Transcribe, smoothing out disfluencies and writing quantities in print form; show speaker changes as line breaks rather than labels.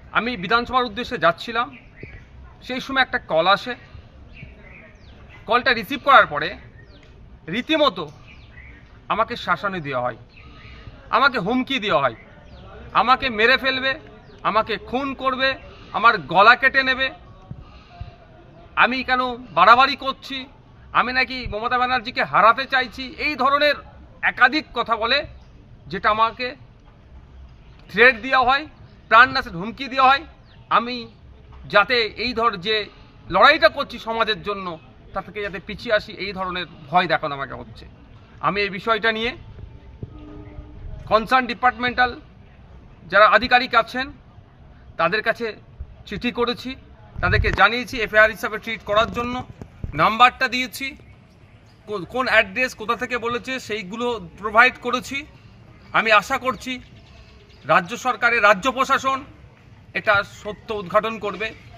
আমি বিধানসভার উদ্দেশ্যে যাচ্ছিলাম, সেই সময় একটা কল আসে। কলটা রিসিভ করার পরে রীতিমতো আমাকে শাসানি দেওয়া হয়, আমাকে হুমকি দেওয়া হয়, আমাকে মেরে ফেলবে, আমাকে খুন করবে, আমার গলা কেটে নেবে, আমি কেন বাড়াবাড়ি করছি, আমি নাকি মমতা ব্যানার্জিকে হারাতে চাইছি, এই ধরনের একাধিক কথা বলে, যেটা আমাকে থ্রেট দেওয়া হয়, প্রাণনাশের হুমকি দেওয়া হয়। আমি যাতে এই যে লড়াইটা করছি সমাজের জন্য, তা থেকে যাতে পিছিয়ে আসি, এই ধরনের ভয় দেখানো আমাকে হচ্ছে। আমি এই বিষয়টা নিয়ে কনসার্ন ডিপার্টমেন্টাল যারা আধিকারিক আছেন তাদের কাছে চিঠি করেছি, তাদেরকে জানিয়েছি এফআইআর হিসাবে ট্রিট করার জন্য, নাম্বারটা দিয়েছি, কোন অ্যাড্রেস কোথা থেকে বলেছে সেইগুলো প্রোভাইড করেছি। আমি আশা করছি রাজ্য সরকারের রাজ্য প্রশাসন এটা সত্য উদ্ঘাটন করবে।